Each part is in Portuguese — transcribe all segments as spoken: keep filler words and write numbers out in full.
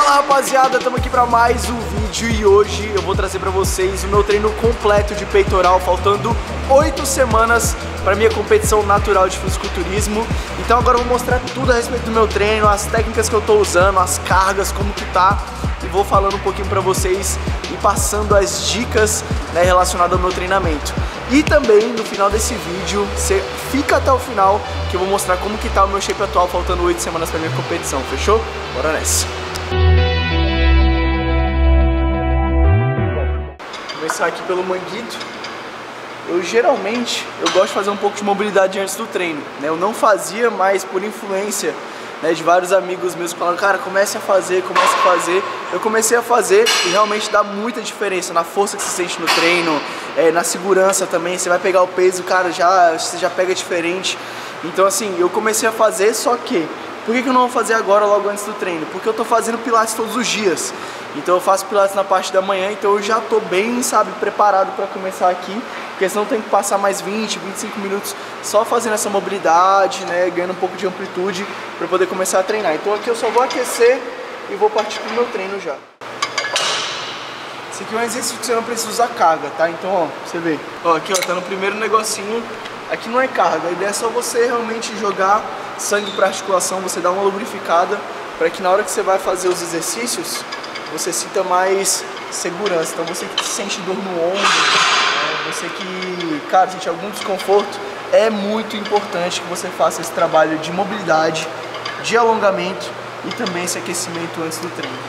Fala rapaziada, estamos aqui para mais um vídeo e hoje eu vou trazer para vocês o meu treino completo de peitoral, faltando oito semanas para minha competição natural de fisiculturismo. Então agora eu vou mostrar tudo a respeito do meu treino, as técnicas que eu estou usando, as cargas, como que tá, e vou falando um pouquinho para vocês e passando as dicas, né, relacionadas ao meu treinamento. E também no final desse vídeo, você fica até o final que eu vou mostrar como que tá o meu shape atual, faltando oito semanas para minha competição, fechou? Bora nessa! Começar aqui pelo manguito. Eu geralmente eu gosto de fazer um pouco de mobilidade antes do treino, né? Eu não fazia, mas por influência, né, de vários amigos meus que falaram, cara, comece a fazer, comece a fazer. Eu comecei a fazer e realmente dá muita diferença na força que você sente no treino, é, na segurança também. Você vai pegar o peso, cara, já, você já pega diferente. Então assim, eu comecei a fazer, só que por que que eu não vou fazer agora, logo antes do treino? Porque eu tô fazendo pilates todos os dias. Então eu faço pilates na parte da manhã, então eu já tô bem, sabe, preparado para começar aqui. Porque senão tem que passar mais vinte, vinte e cinco minutos só fazendo essa mobilidade, né, ganhando um pouco de amplitude para poder começar a treinar. Então aqui eu só vou aquecer e vou partir pro meu treino já. Esse aqui é um exercício que você não precisa usar carga, tá? Então, ó, você vê. Ó, aqui, ó, tá no primeiro negocinho. Aqui não é carga, a ideia é só você realmente jogar sangue para articulação, você dá uma lubrificada para que na hora que você vai fazer os exercícios, você sinta mais segurança. Então você que sente dor no ombro, né, você que, cara, sente algum desconforto, é muito importante que você faça esse trabalho de mobilidade, de alongamento e também esse aquecimento antes do treino.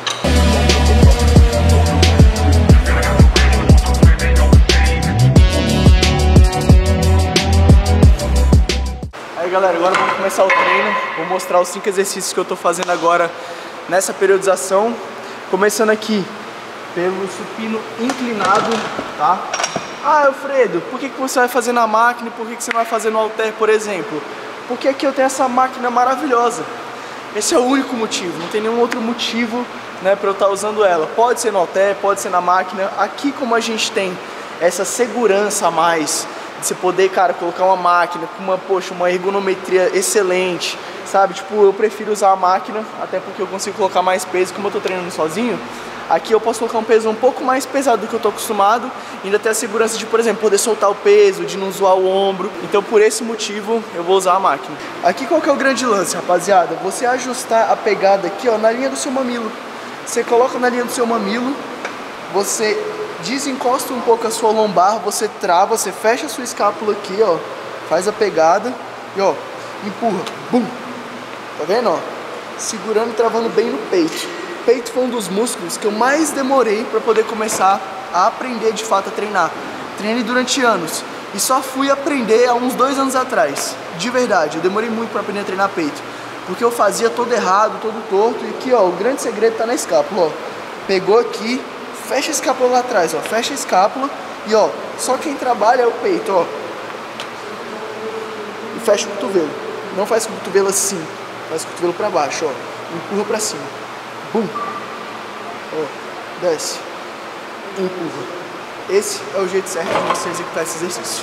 Aí galera, agora vamos começar o treino. Vou mostrar os cinco exercícios que eu tô fazendo agora nessa periodização. Começando aqui pelo supino inclinado, tá? Ah, Alfredo, por que que você vai fazer na máquina e por que que você não vai fazer no halter, por exemplo? Porque aqui eu tenho essa máquina maravilhosa. Esse é o único motivo, não tem nenhum outro motivo, né, para eu estar usando ela. Pode ser no halter, pode ser na máquina. Aqui, como a gente tem essa segurança a mais, de você poder, cara, colocar uma máquina com uma, poxa, uma ergonometria excelente, sabe? Tipo, eu prefiro usar a máquina, até porque eu consigo colocar mais peso, como eu tô treinando sozinho. Aqui eu posso colocar um peso um pouco mais pesado do que eu tô acostumado, e ainda ter a segurança de, por exemplo, poder soltar o peso, de não zoar o ombro. Então, por esse motivo, eu vou usar a máquina. Aqui qual que é o grande lance, rapaziada? Você ajustar a pegada aqui, ó, na linha do seu mamilo. Você coloca na linha do seu mamilo, você desencosta um pouco a sua lombar, você trava, você fecha a sua escápula aqui, ó, faz a pegada e, ó, empurra, bum, tá vendo, ó, segurando e travando bem no peito. O peito foi um dos músculos que eu mais demorei para poder começar a aprender de fato a treinar. Treinei durante anos e só fui aprender há uns dois anos atrás, de verdade. Eu demorei muito para aprender a treinar peito, porque eu fazia todo errado, todo torto. E aqui, ó, o grande segredo tá na escápula, ó, pegou aqui, fecha a escápula lá atrás, ó, fecha a escápula e, ó, só quem trabalha é o peito, ó, e fecha o cotovelo. Não faz com o cotovelo assim, faz com o cotovelo pra baixo, ó, empurra pra cima, bum, ó, desce, empurra. Esse é o jeito certo de você executar esse exercício.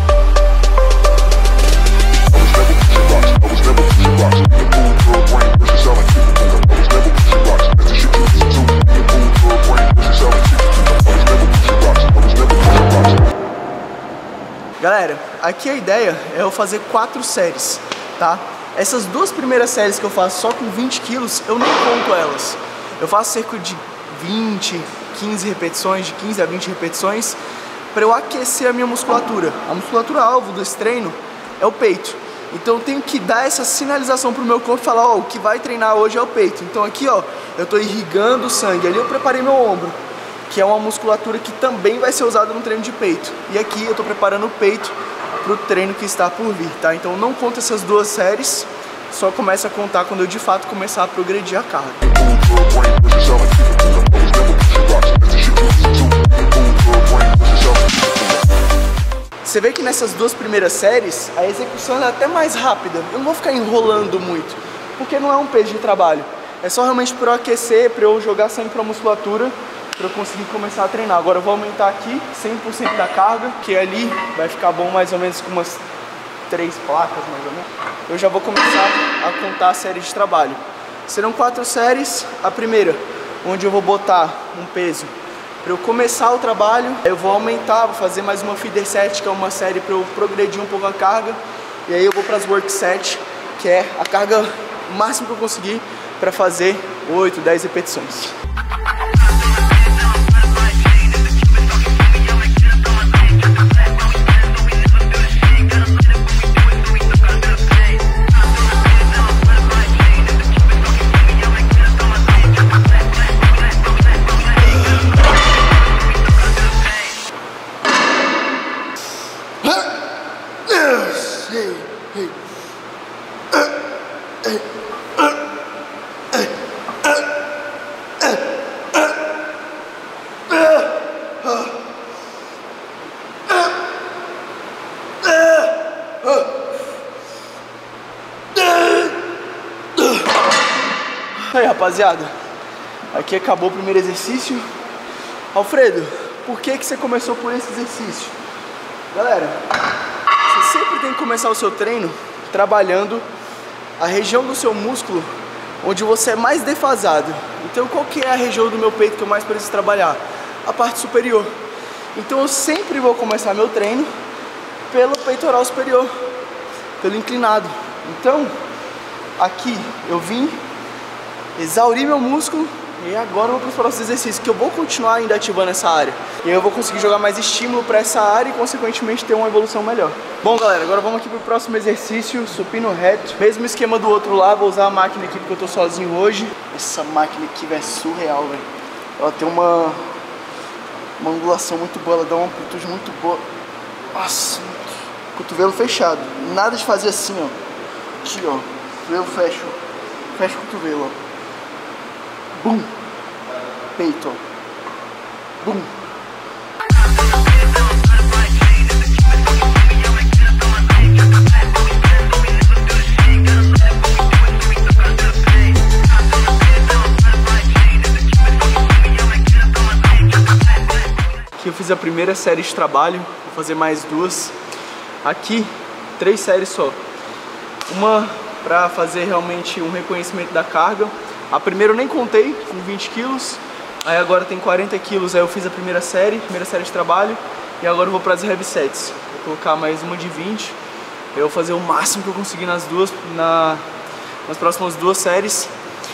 Galera, aqui a ideia é eu fazer quatro séries, tá? Essas duas primeiras séries que eu faço só com vinte quilos, eu não conto elas. Eu faço cerca de vinte, quinze repetições, de quinze a vinte repetições, para eu aquecer a minha musculatura. A musculatura alvo desse treino é o peito. Então eu tenho que dar essa sinalização pro meu corpo e falar, ó, o que vai treinar hoje é o peito. Então aqui, ó, eu tô irrigando o sangue. Ali eu preparei meu ombro, que é uma musculatura que também vai ser usada no treino de peito. E aqui eu tô preparando o peito pro treino que está por vir, tá? Então não conta essas duas séries, só começa a contar quando eu de fato começar a progredir a carga. Você vê que nessas duas primeiras séries, a execução é até mais rápida. Eu não vou ficar enrolando muito, porque não é um peso de trabalho. É só realmente para eu aquecer, para eu jogar sangue para a musculatura, para eu conseguir começar a treinar. Agora eu vou aumentar aqui cem por cento da carga, que ali vai ficar bom mais ou menos com umas três placas, mais ou menos. Eu já vou começar a contar a série de trabalho. Serão quatro séries. A primeira, onde eu vou botar um peso para eu começar o trabalho. Eu vou aumentar, vou fazer mais uma feeder set, que é uma série para eu progredir um pouco a carga. E aí eu vou para as work set, que é a carga máxima que eu conseguir para fazer oito, dez repetições. Aí, rapaziada, aqui acabou o primeiro exercício. Alfredo, por que que você começou por esse exercício? Galera, você sempre tem que começar o seu treino trabalhando a região do seu músculo onde você é mais defasado. Então, qual que é a região do meu peito que eu mais preciso trabalhar? A parte superior. Então, eu sempre vou começar meu treino pelo peitoral superior, pelo inclinado. Então, aqui eu vim exaurir meu músculo e agora eu vou para os próximos exercícios, que eu vou continuar ainda ativando essa área. E eu vou conseguir jogar mais estímulo para essa área e consequentemente ter uma evolução melhor. Bom, galera, agora vamos aqui para o próximo exercício, supino reto. Mesmo esquema do outro lá, vou usar a máquina aqui porque eu tô sozinho hoje. Essa máquina aqui, velho, é surreal, velho. Ela tem uma, uma angulação muito boa, ela dá uma amplitude muito boa. Nossa, cotovelo fechado. Nada de fazer assim, ó. Aqui, ó. Eu fecho. Fecha o cotovelo, ó. Bum! Peito, ó. Bum! Aqui eu fiz a primeira série de trabalho, vou fazer mais duas. Aqui, três séries só. Uma para fazer realmente um reconhecimento da carga. A primeira eu nem contei, com vinte quilos, aí agora tem quarenta quilos, aí eu fiz a primeira série, primeira série de trabalho, e agora eu vou para as heavy sets. Vou colocar mais uma de vinte, eu vou fazer o máximo que eu conseguir nas duas, na, nas próximas duas séries,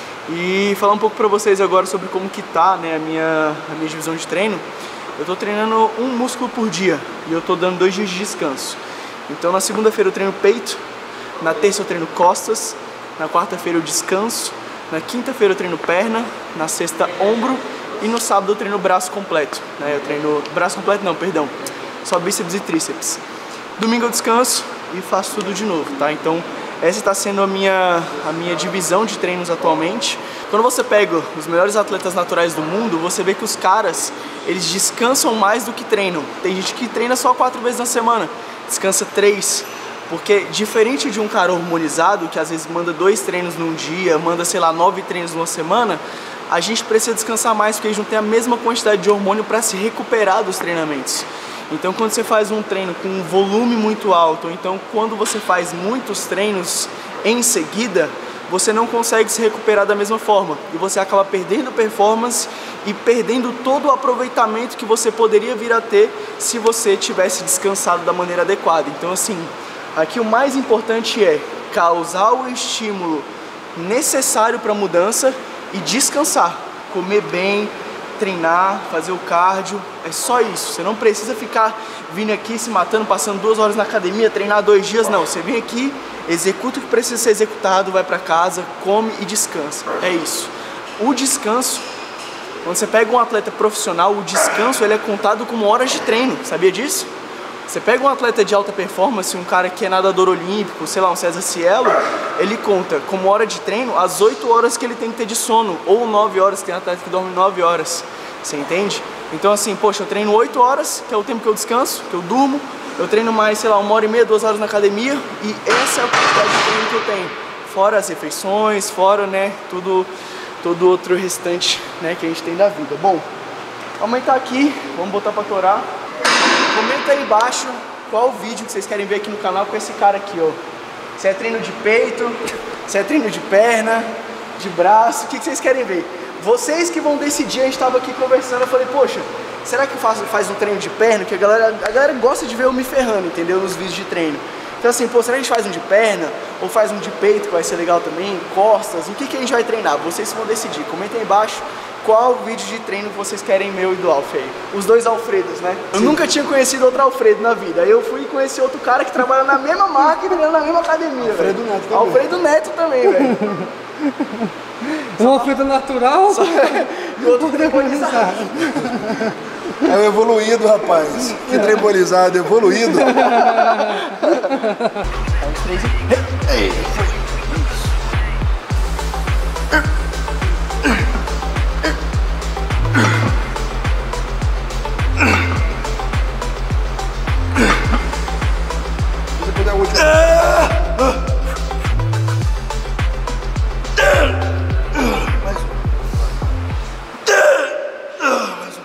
e falar um pouco para vocês agora sobre como que tá, né, a minha, a minha divisão de treino. Eu tô treinando um músculo por dia, e eu tô dando dois dias de descanso. Então na segunda-feira eu treino peito, na terça eu treino costas, na quarta-feira eu descanso, na quinta-feira eu treino perna, na sexta ombro e no sábado eu treino braço completo, né? Eu treino braço completo não, perdão, só bíceps e tríceps. Domingo eu descanso e faço tudo de novo, tá? Então essa está sendo a minha, a minha divisão de treinos atualmente. Quando você pega os melhores atletas naturais do mundo, você vê que os caras, eles descansam mais do que treinam. Tem gente que treina só quatro vezes na semana, descansa três. Porque diferente de um cara hormonizado, que às vezes manda dois treinos num dia, manda, sei lá, nove treinos numa semana, a gente precisa descansar mais porque a gente não tem a mesma quantidade de hormônio para se recuperar dos treinamentos. Então quando você faz um treino com um volume muito alto, ou então quando você faz muitos treinos em seguida, você não consegue se recuperar da mesma forma. E você acaba perdendo performance e perdendo todo o aproveitamento que você poderia vir a ter se você tivesse descansado da maneira adequada. Então assim, aqui o mais importante é causar o estímulo necessário para a mudança e descansar, comer bem, treinar, fazer o cardio, é só isso. Você não precisa ficar vindo aqui se matando, passando duas horas na academia, treinar dois dias, não. Você vem aqui, executa o que precisa ser executado, vai para casa, come e descansa, é isso. O descanso, quando você pega um atleta profissional, o descanso ele é contado como horas de treino, sabia disso? Você pega um atleta de alta performance, um cara que é nadador olímpico, sei lá, um César Cielo, ele conta como hora de treino as oito horas que ele tem que ter de sono, ou nove horas, tem atleta que dorme nove horas, você entende? Então assim, poxa, eu treino oito horas, que é o tempo que eu descanso, que eu durmo, eu treino mais, sei lá, uma hora e meia, duas horas na academia, e essa é a quantidade de treino que eu tenho, fora as refeições, fora, né, tudo, todo outro restante, né, que a gente tem da vida. Bom, vamos aumentar aqui, vamos botar pra torar. Comenta aí embaixo qual o vídeo que vocês querem ver aqui no canal com esse cara aqui, ó. Se é treino de peito, se é treino de perna, de braço, o que, que vocês querem ver? Vocês que vão decidir, a gente tava aqui conversando, eu falei, poxa, será que eu faço, faz um treino de perna? Que a galera, a galera gosta de ver eu me ferrando, entendeu? Nos vídeos de treino. Então assim, pô, será que a gente faz um de perna? Ou faz um de peito, que vai ser legal também? Costas? O que, que a gente vai treinar? Vocês vão decidir. Comentem aí embaixo qual vídeo de treino vocês querem meu e do Alf aí. Os dois Alfredos, né? Eu Sim. nunca tinha conhecido outro Alfredo na vida. Aí eu fui conhecer outro cara que trabalha na mesma marca e treinando na mesma academia, Alfredo véio. Neto também. Alfredo Neto também, velho. Um Alfredo natural? Só... e outro trebolizado. É o evoluído, rapaz. Que trebolizado, evoluído. Aí os três. Ei, foi. Se você puder a última. Mais um. Mais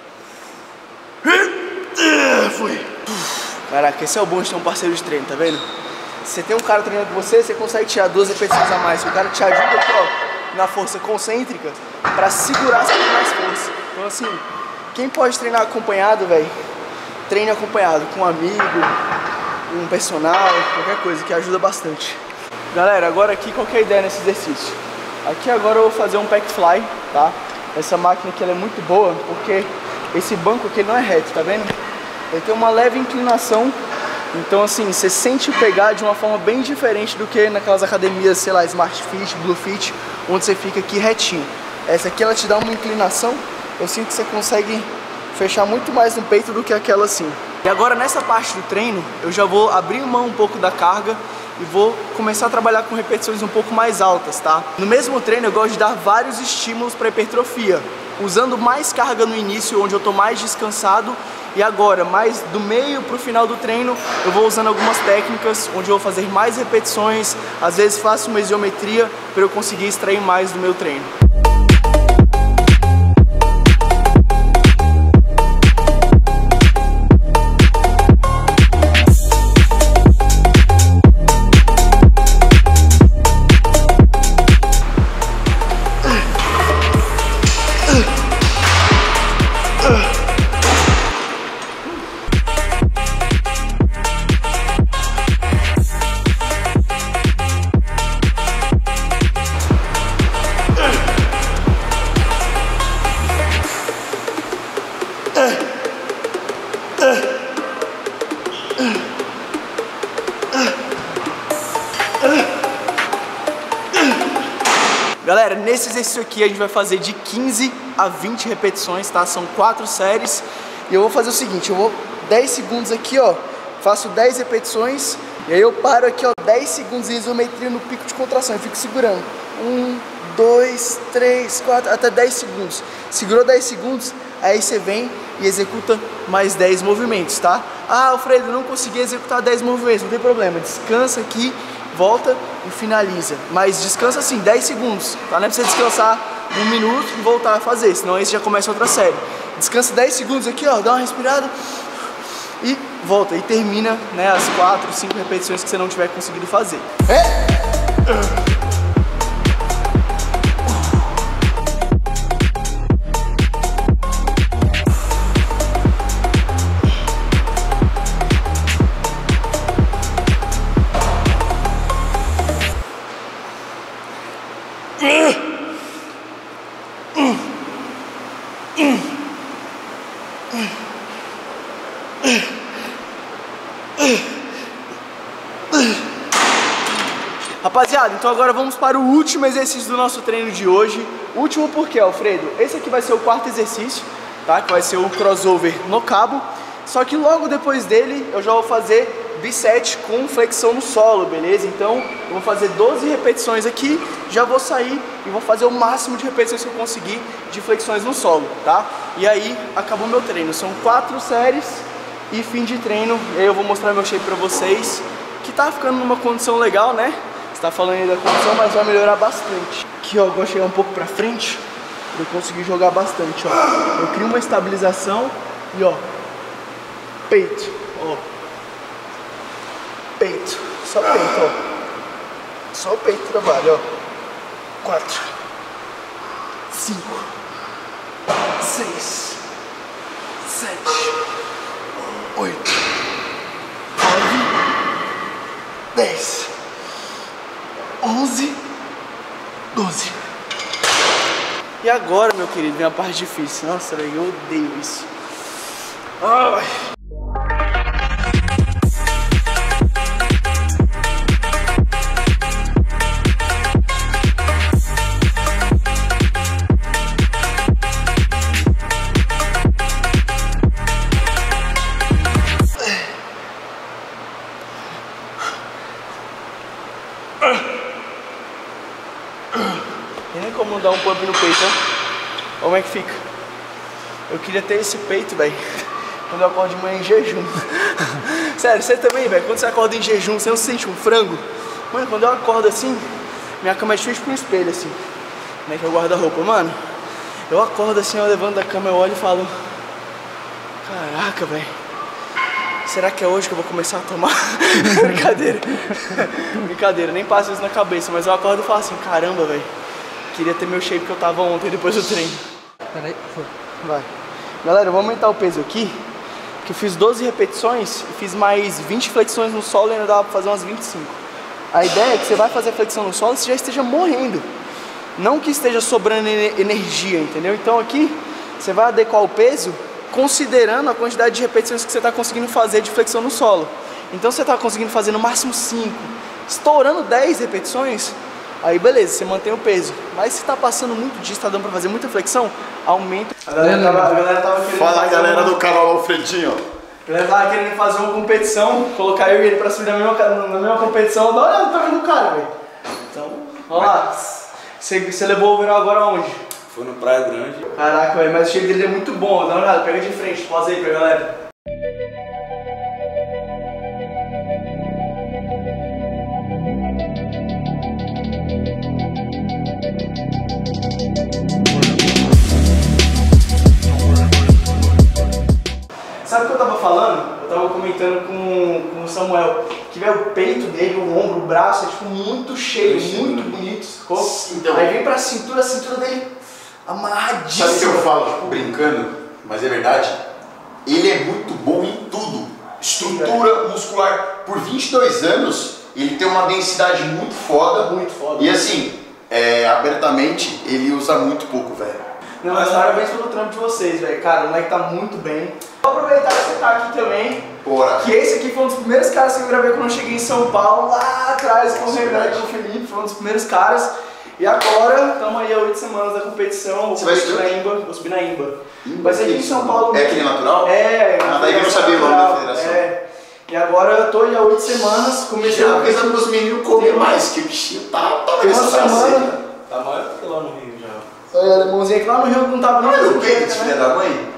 um. Foi. Caraca, esse é o bom de ter um parceiro de treino, tá vendo? Se você tem um cara treinando com você, você consegue tirar duas repetições a mais. O cara te ajuda aqui, ó, na força concêntrica pra segurar com mais força. Então assim, quem pode treinar acompanhado, velho, treine acompanhado com um amigo, um personal, qualquer coisa que ajuda bastante. Galera, agora aqui qual que é a ideia nesse exercício? Aqui agora eu vou fazer um pack fly, tá? Essa máquina aqui ela é muito boa porque esse banco aqui não é reto, tá vendo? Ele tem uma leve inclinação. Então assim, você sente pegar de uma forma bem diferente do que naquelas academias, sei lá, Smart Fit, Blue Fit, onde você fica aqui retinho. Essa aqui ela te dá uma inclinação, eu sinto que você consegue fechar muito mais no peito do que aquela assim. E agora nessa parte do treino, eu já vou abrir mão um pouco da carga e vou começar a trabalhar com repetições um pouco mais altas, tá? No mesmo treino eu gosto de dar vários estímulos para hipertrofia, usando mais carga no início, onde eu tô mais descansado. E agora, mais do meio para o final do treino, eu vou usando algumas técnicas, onde eu vou fazer mais repetições, às vezes faço uma isometria para eu conseguir extrair mais do meu treino. Galera, nesse exercício aqui a gente vai fazer de quinze a vinte repetições, tá? São quatro séries. E eu vou fazer o seguinte, eu vou dez segundos aqui, ó, faço dez repetições. E aí eu paro aqui, ó, dez segundos de isometria no pico de contração. Eu fico segurando. um, dois, três, quatro, até dez segundos. Segurou dez segundos, aí você vem e executa mais dez movimentos, tá? Ah, Alfredo, não consegui executar dez movimentos, não tem problema. Descansa aqui, volta e finaliza. Mas descansa assim, dez segundos, tá? Não é pra você descansar um minuto e voltar a fazer, senão aí você já começa outra série. Descansa dez segundos aqui, ó, dá uma respirada e volta. E termina, né, as quatro, cinco repetições que você não tiver conseguido fazer. É? Rapaziada, então agora vamos para o último exercício do nosso treino de hoje. Último por quê, Alfredo? Esse aqui vai ser o quarto exercício, tá? Que vai ser o crossover no cabo. Só que logo depois dele eu já vou fazer bicep com flexão no solo, beleza? Então eu vou fazer doze repetições aqui, já vou sair e vou fazer o máximo de repetições que eu conseguir de flexões no solo, tá? E aí acabou meu treino. São quatro séries e fim de treino. E aí eu vou mostrar meu shape pra vocês, que tá ficando numa condição legal, né? Tá falando aí da condição, mas vai melhorar bastante. Aqui, ó, eu vou chegar um pouco pra frente pra eu conseguir jogar bastante, ó. Eu crio uma estabilização e, ó, peito, ó. Peito, só peito, ó. Só o peito trabalha, ó. quatro, cinco, seis, sete, oito, nove, dez, onze, doze. E agora, meu querido, vem a parte difícil. Nossa, velho, eu odeio isso. Ai. Tem nem como dar um pump no peito, ó. Como é que fica? Eu queria ter esse peito, velho, quando eu acordo de manhã em jejum. Sério, você também, velho, quando você acorda em jejum, você não sente um frango? Mano, quando eu acordo assim, minha cama é cheia de um espelho, assim. Como é que eu guardo a roupa, mano? Eu acordo assim, eu levanto da cama, eu olho e falo: caraca, velho, será que é hoje que eu vou começar a tomar? Brincadeira. Brincadeira, nem passa isso na cabeça, mas eu acordo e falo assim: caramba, velho, queria ter meu shape que eu tava ontem depois do treino. Peraí, foi. Vai. Galera, eu vou aumentar o peso aqui, que eu fiz doze repetições e fiz mais vinte flexões no solo e ainda dava pra fazer umas vinte e cinco. A ideia é que você vai fazer a flexão no solo e você já esteja morrendo. Não que esteja sobrando energia, entendeu? Então aqui, você vai adequar o peso considerando a quantidade de repetições que você está conseguindo fazer de flexão no solo. Então você está conseguindo fazer no máximo cinco, estourando dez repetições, aí beleza, você mantém o peso. Mas se está passando muito disso, está dando para fazer muita flexão, aumenta. A galera tava, a galera tava querendo Fala, galera uma... do canal Alfredinho. A galera tava querendo fazer uma competição, colocar eu e ele pra subir na mesma, na mesma competição. Dá uma olhada no tamanho do cara, velho. Então, vamos lá. Você, você levou o overall agora aonde? Foi no Praia Grande. Caraca, velho, mas o shape dele é muito bom. Dá uma olhada, pega de frente, pausa aí pra galera. Sabe o que eu tava falando? Eu tava comentando com, com o Samuel que véio, o peito dele, o ombro, o braço é tipo muito cheio, Sim, muito né? bonito, sacou? Então, aí vem pra cintura, a cintura dele amarradíssima. sabe o que eu falo, tipo, brincando, mas é verdade? Ele é muito bom em tudo. Estrutura muscular. Por vinte e dois anos, ele tem uma densidade muito foda. Muito foda. E assim, é, abertamente, ele usa muito pouco, velho. Não, mas parabéns pelo trampo de vocês, velho. Cara, o moleque tá muito bem. Vou aproveitar que você tá aqui também. Bora. Que esse aqui foi um dos primeiros caras que eu gravei quando eu cheguei em São Paulo, lá atrás com o Renan e com o Felipe. Foi um dos primeiros caras. E agora, estamos aí há oito semanas da competição. Vou Você vai subir subir? na Imba. Vou subir na Imba. Vai ser aqui em São Paulo. É aquele natural? É. Ah, daí eu não sabia o nome da federação. É. E agora eu tô aí há oito semanas. Comecei Já a avisa pros meninos comer mais, que o bichinho tá, tá Tem uma nessa semana. Tá maior que lá no Rio já. É, alemãozinho aqui lá no Rio não tava nem Olha fazendo o peito dieta, desse né? filho da mãe.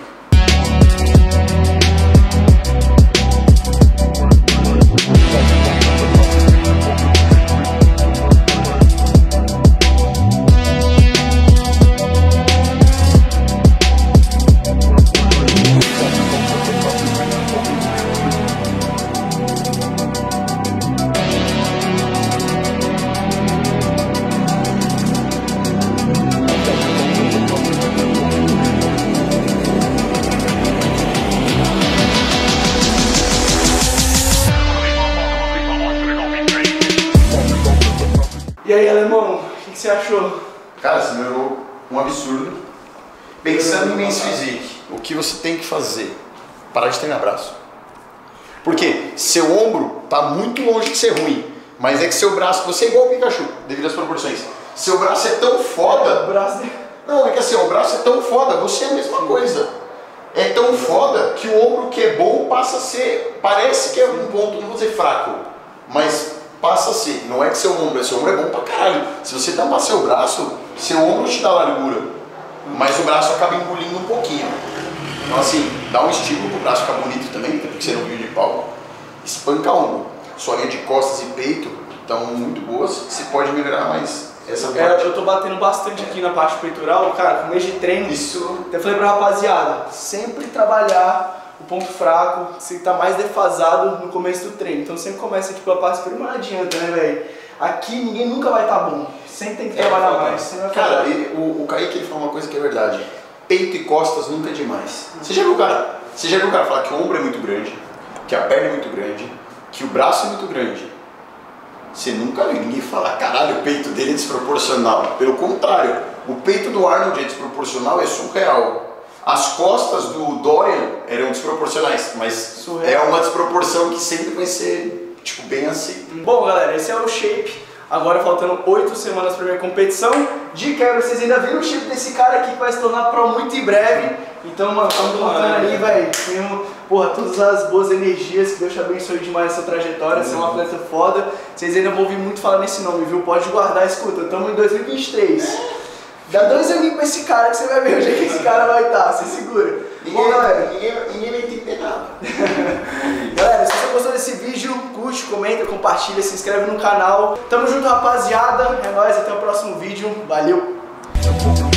E aí, alemão, o que, que você achou? Cara, você melhorou um absurdo. Pensando em Men's Physique, o que você tem que fazer? Parar de treinar braço. Porque seu ombro tá muito longe de ser ruim, mas é que seu braço, você é igual o Pikachu, devido às proporções. Seu braço é tão foda. O braço dele. Não, é que assim, o braço é tão foda, você é a mesma coisa. É tão foda que o ombro que é bom passa a ser, parece que é um ponto, não vou dizer fraco, mas passa a ser. Não é que seu ombro, seu ombro é bom pra caralho. Se você tampar seu braço, seu ombro te dá largura, mas o braço acaba engolindo um pouquinho. Então assim, dá um estímulo pro braço ficar bonito também, porque você não viu de pau. Espanca o ombro. Sua linha de costas e peito estão muito boas, você pode melhorar mais essa É, parte. eu tô batendo bastante aqui na parte peitoral, cara, com mês de treino. Isso. Até falei pra rapaziada, sempre trabalhar o ponto fraco, se tá mais defasado no começo do treino. Então sempre começa aqui pela parte superior, mas não adianta, né, velho? Aqui ninguém nunca vai estar bom. Sempre tem que trabalhar é, mais. Vai cara, ele, o, o Kaique ele fala uma coisa que é verdade. Peito e costas nunca é demais. Você já viu o cara, você já viu o cara falar que o ombro é muito grande, que a perna é muito grande, que o braço é muito grande. Você nunca viu ninguém falar, caralho, o peito dele é desproporcional. Pelo contrário, o peito do Arnold é desproporcional, é surreal. As costas do Dorian eram desproporcionais, mas surreal. É uma desproporção que sempre vai ser, tipo, bem aceita. Bom, galera, esse é o shape. Agora faltando oito semanas para minha competição. De quebra, vocês ainda viram o shape desse cara aqui que vai se tornar pro muito em breve. Então, mano, estamos contando aí, velho. Tenho, porra, todas as boas energias. Que Deus te abençoe demais essa trajetória. Você é um atleta foda. Vocês ainda vão ouvir muito falar nesse nome, viu? Pode guardar, escuta. Estamos em dois mil e vinte e três. Dá dois aninhos pra esse cara que você vai ver onde é que esse cara vai estar. Você segura. Ninguém, Bom, galera, ninguém, ninguém vai entender nada. Galera, se você gostou desse vídeo, curte, comenta, compartilha, se inscreve no canal. Tamo junto, rapaziada. É nóis, até o próximo vídeo. Valeu!